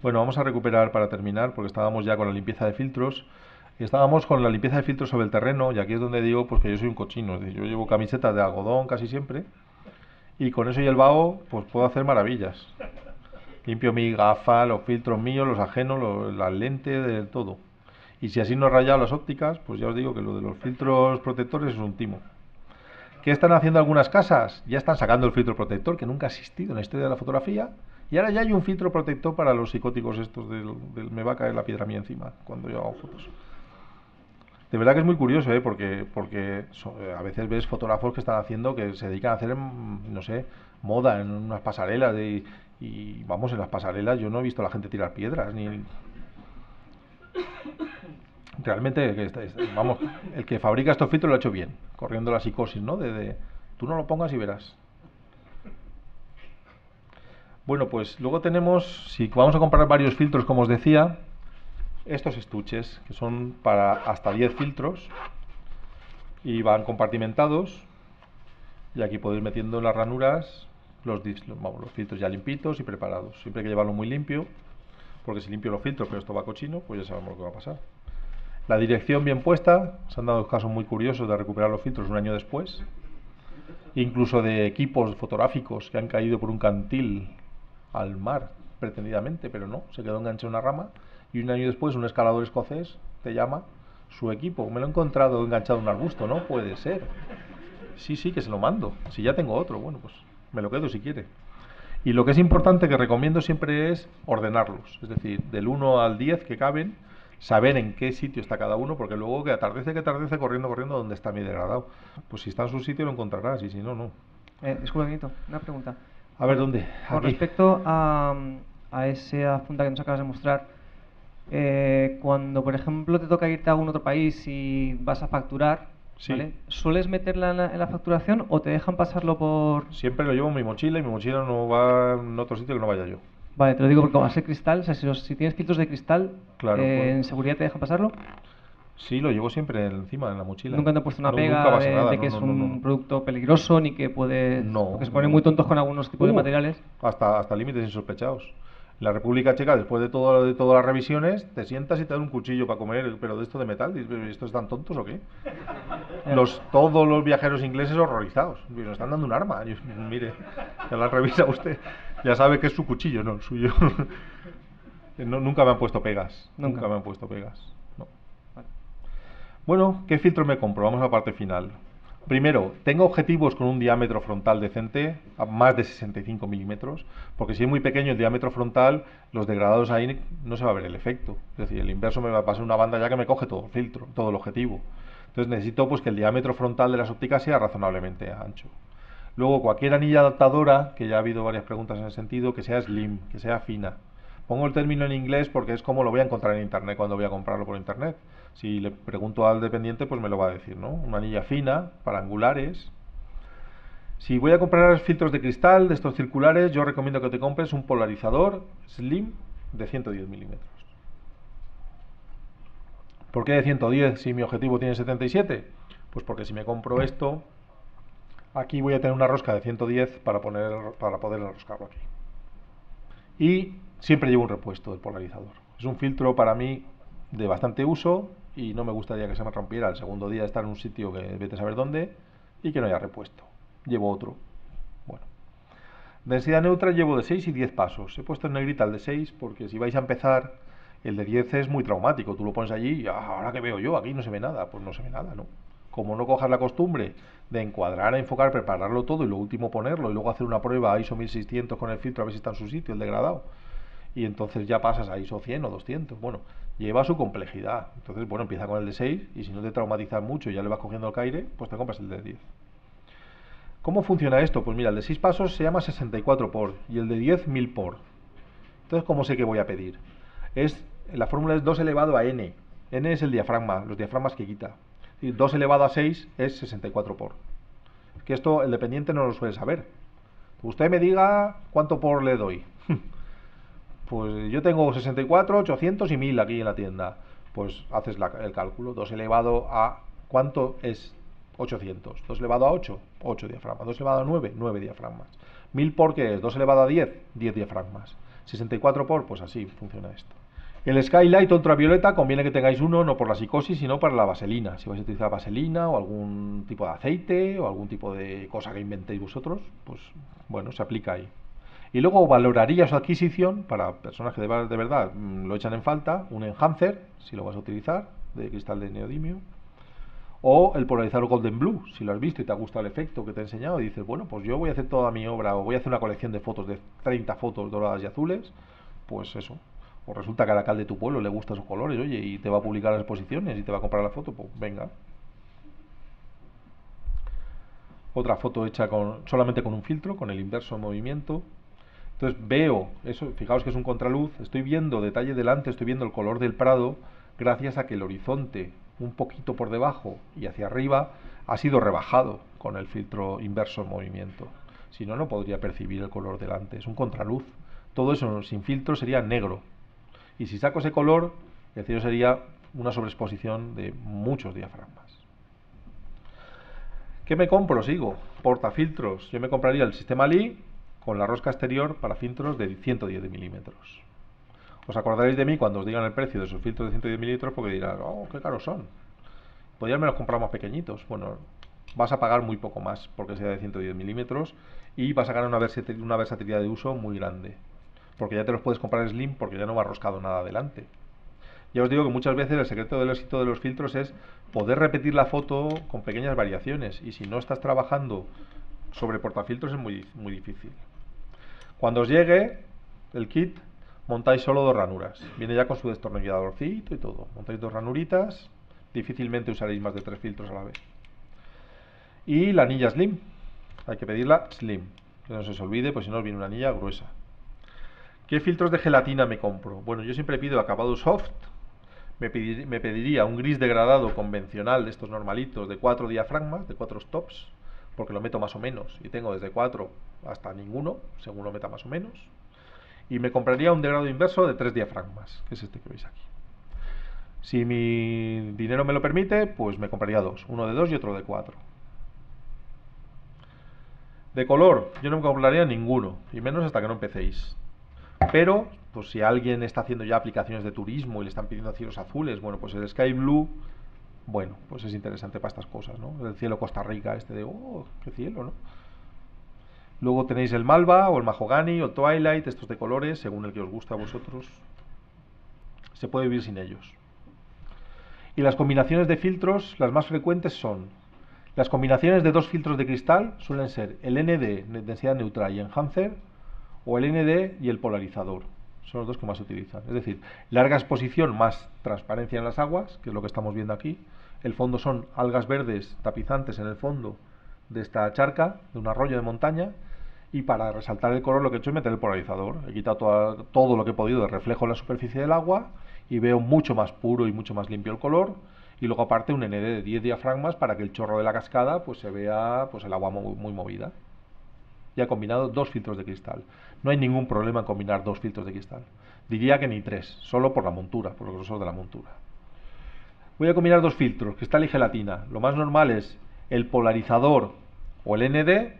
Bueno, vamos a recuperar para terminar, porque estábamos ya con la limpieza de filtros. Estábamos con la limpieza de filtros sobre el terreno, y aquí es donde digo pues que yo soy un cochino. Es decir, yo llevo camisetas de algodón casi siempre, y con eso y el vaho, pues puedo hacer maravillas. Limpio mi gafa, los filtros míos, los ajenos, las lentes, de todo. Y si así no he rayado las ópticas, pues ya os digo que lo de los filtros protectores es un timo. ¿Qué están haciendo algunas casas? Ya están sacando el filtro protector, que nunca ha existido en la historia de la fotografía. Y ahora ya hay un filtro protector para los psicóticos estos del me va a caer la piedra a mí encima cuando yo hago fotos. De verdad que es muy curioso, ¿eh? A veces ves fotógrafos que están haciendo, que se dedican a hacer, no sé, moda en unas pasarelas. Y vamos, en las pasarelas yo no he visto a la gente tirar piedras, ni... Realmente, vamos, el que fabrica estos filtros lo ha hecho bien, corriendo la psicosis, ¿no? Tú no lo pongas y verás. Bueno, pues luego tenemos, si vamos a comprar varios filtros, como os decía, estos estuches, que son para hasta 10 filtros y van compartimentados. Y aquí podéis metiendo en las ranuras los filtros ya limpitos y preparados. Siempre hay que llevarlo muy limpio, porque si limpio los filtros, pero esto va cochino, pues ya sabemos lo que va a pasar. La dirección bien puesta, se han dado casos muy curiosos de recuperar los filtros un año después, incluso de equipos fotográficos que han caído por un cantil al mar, pretendidamente, pero no, se quedó enganchado en una rama y un año después un escalador escocés te llama, su equipo, me lo he encontrado enganchado en un arbusto, no puede ser. Sí, sí, que se lo mando, si ya tengo otro, bueno, pues me lo quedo si quiere. Y lo que es importante que recomiendo siempre es ordenarlos, es decir, del 1 al 10 que caben, saber en qué sitio está cada uno, porque luego que atardece corriendo, corriendo, ¿dónde está mi degradado? Pues si está en su sitio lo encontrarás, y si no, no. Disculpa, Benito, una pregunta. A ver, ¿dónde? Con Aquí. respecto a esa punta que nos acabas de mostrar, cuando, por ejemplo, te toca irte a algún otro país y vas a facturar, Sí. ¿vale? ¿Sueles meterla en la facturación o te dejan pasarlo por...? Siempre lo llevo en mi mochila y mi mochila no va en otro sitio que no vaya yo. Vale, te lo digo porque como va a ser cristal, o sea, si tienes filtros de cristal, Claro, pues. ¿en seguridad te dejan pasarlo? Sí, lo llevo siempre encima, en la mochila. Nunca te han puesto una No, nunca pega pasa nada, de no, que es no, no, no, un no. producto peligroso ni que puedes... No, Porque se ponen muy no. tontos con algunos tipos de materiales. Hasta límites insospechados. En la República Checa, después de todas las revisiones, te sientas y te dan un cuchillo para comer, pero de esto de metal. ¿Estos están tontos o qué? Todos los viajeros ingleses horrorizados. Nos están dando un arma. Mire, ya la revisa usted. Ya sabe que es su cuchillo, no el suyo. Nunca me han puesto pegas. Nunca me han puesto pegas. No. Vale. Bueno, ¿qué filtro me compro? Vamos a la parte final. Primero, tengo objetivos con un diámetro frontal decente, a más de 65 milímetros, porque si es muy pequeño el diámetro frontal, los degradados ahí no se va a ver el efecto. Es decir, el inverso me va a pasar una banda ya que me coge todo el filtro, todo el objetivo. Entonces necesito pues que el diámetro frontal de las ópticas sea razonablemente ancho. Luego, cualquier anilla adaptadora, que ya ha habido varias preguntas en ese sentido, que sea slim, que sea fina. Pongo el término en inglés porque es como lo voy a encontrar en internet cuando voy a comprarlo por internet. Si le pregunto al dependiente, pues me lo va a decir, ¿no? Una anilla fina, para angulares. Si voy a comprar filtros de cristal, de estos circulares, yo recomiendo que te compres un polarizador slim de 110 milímetros. ¿Por qué de 110 si mi objetivo tiene 77? Pues porque si me compro esto, aquí voy a tener una rosca de 110 para poder enroscarlo aquí. Y siempre llevo un repuesto del polarizador. Es un filtro para mí de bastante uso y no me gustaría que se me rompiera el segundo día de estar en un sitio que vete a saber dónde y que no haya repuesto. Llevo otro. Bueno. Densidad neutra llevo de 6 y 10 pasos. He puesto en negrita el de 6 porque si vais a empezar, el de 10 es muy traumático. Tú lo pones allí y ahora que veo yo, aquí no se ve nada. Pues no se ve nada, ¿no? Como no cojas la costumbre de encuadrar, enfocar, prepararlo todo y lo último ponerlo y luego hacer una prueba a ISO 1600 con el filtro a ver si está en su sitio el degradado y entonces ya pasas a ISO 100 o 200. Bueno, lleva su complejidad. Entonces, bueno, empieza con el de 6 y si no te traumatizas mucho y ya le vas cogiendo el caire, pues te compras el de 10. ¿Cómo funciona esto? Pues mira, el de 6 pasos se llama 64 por y el de 10 1000 por. Entonces, ¿cómo sé qué voy a pedir? La fórmula es 2 elevado a n. N es el diafragma, los diafragmas que quita. Y 2 elevado a 6 es 64 por. Que esto el dependiente no lo suele saber. Usted me diga cuánto por le doy. Pues yo tengo 64, 800 y 1000 aquí en la tienda. Pues haces el cálculo. 2 elevado a... ¿Cuánto es 800? 2 elevado a 8, 8 diafragmas. 2 elevado a 9, 9 diafragmas. 1000 por qué es 2 elevado a 10, 10 diafragmas. 64 por, pues así funciona esto. El Skylight ultravioleta conviene que tengáis uno, no por la psicosis, sino para la vaselina. Si vais a utilizar vaselina o algún tipo de aceite o algún tipo de cosa que inventéis vosotros, pues bueno, se aplica ahí. Y luego valoraría su adquisición para personas que de verdad lo echan en falta, un enhancer, si lo vas a utilizar, de cristal de neodimio, o el polarizador Golden Blue, si lo has visto y te ha gustado el efecto que te he enseñado y dices, bueno, pues yo voy a hacer toda mi obra o voy a hacer una colección de fotos de 30 fotos doradas y azules, pues eso. O resulta que al alcalde de tu pueblo le gustan esos colores, oye, y te va a publicar las exposiciones y te va a comprar la foto, pues venga. Otra foto hecha solamente con un filtro, con el inverso en movimiento. Entonces veo, eso, fijaos que es un contraluz, estoy viendo detalle delante, estoy viendo el color del prado, gracias a que el horizonte un poquito por debajo y hacia arriba ha sido rebajado con el filtro inverso en movimiento. Si no, no podría percibir el color delante, es un contraluz. Todo eso sin filtro sería negro. Y si saco ese color, el cielo sería una sobreexposición de muchos diafragmas. ¿Qué me compro? Sigo. Portafiltros. Yo me compraría el sistema Lee con la rosca exterior para filtros de 110 milímetros. Os acordaréis de mí cuando os digan el precio de esos filtros de 110 milímetros porque dirás, oh, qué caros son. Podrían me los comprar más pequeñitos. Bueno, vas a pagar muy poco más porque sea de 110 milímetros y vas a ganar una versatilidad de uso muy grande. Porque ya te los puedes comprar slim porque ya no va roscado nada adelante. Ya os digo que muchas veces el secreto del éxito de los filtros es poder repetir la foto con pequeñas variaciones y si no estás trabajando sobre portafiltros es muy difícil. Cuando os llegue el kit, montáis solo 2 ranuras. Viene ya con su destornilladorcito y todo. Montáis 2 ranuritas, difícilmente usaréis más de 3 filtros a la vez. Y la anilla slim, hay que pedirla slim, que no se os olvide, pues si no os viene una anilla gruesa. ¿Qué filtros de gelatina me compro? Bueno, yo siempre pido acabado soft. Me pediría un gris degradado convencional de estos normalitos de 4 diafragmas, de 4 stops, porque lo meto más o menos y tengo desde 4 hasta ninguno, según lo meta más o menos. Y me compraría un degradado inverso de 3 diafragmas, que es este que veis aquí. Si mi dinero me lo permite, pues me compraría 2, uno de 2 y otro de 4. De color, yo no me compraría ninguno, y menos hasta que no empecéis. Pero, pues si alguien está haciendo ya aplicaciones de turismo y le están pidiendo cielos azules, bueno, pues el Sky Blue, bueno, pues es interesante para estas cosas, ¿no? El cielo Costa Rica, este de, oh, qué cielo, ¿no? Luego tenéis el Malva o el Mahogany o el Twilight, estos de colores, según el que os gusta a vosotros. Se puede vivir sin ellos. Y las combinaciones de filtros, las más frecuentes son las combinaciones de 2 filtros de cristal, suelen ser el ND, densidad neutra y enhancer, o el ND y el polarizador. Son los 2 que más se utilizan. Es decir, larga exposición más transparencia en las aguas, que es lo que estamos viendo aquí. El fondo son algas verdes tapizantes en el fondo de esta charca, de un arroyo de montaña. Y para resaltar el color lo que he hecho es meter el polarizador. He quitado todo lo que he podido de reflejo en la superficie del agua y veo mucho más puro y mucho más limpio el color. Y luego aparte un ND de 10 diafragmas para que el chorro de la cascada pues se vea pues el agua muy movida. Ya he combinado 2 filtros de cristal. No hay ningún problema en combinar 2 filtros de cristal. Diría que ni 3, solo por la montura, por el grosor de la montura. Voy a combinar 2 filtros, cristal y gelatina. Lo más normal es el polarizador o el ND,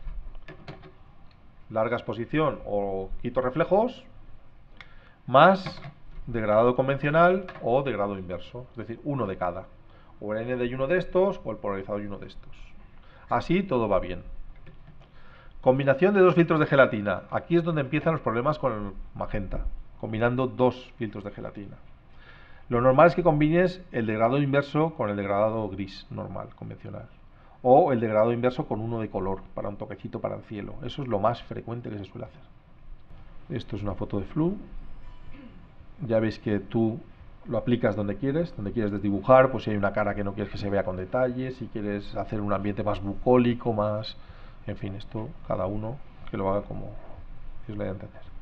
larga exposición o quito reflejos, más degradado convencional o degradado inverso, es decir, uno de cada. O el ND y uno de estos, o el polarizador y uno de estos. Así todo va bien. Combinación de 2 filtros de gelatina. Aquí es donde empiezan los problemas con el magenta, combinando 2 filtros de gelatina. Lo normal es que combines el degradado inverso con el degradado gris normal, convencional. O el degradado inverso con uno de color, para un toquecito para el cielo. Eso es lo más frecuente que se suele hacer. Esto es una foto de flu. Ya veis que tú lo aplicas donde quieres desdibujar, pues si hay una cara que no quieres que se vea con detalle, si quieres hacer un ambiente más bucólico, más... En fin, esto cada uno que lo haga como os le dé a entender.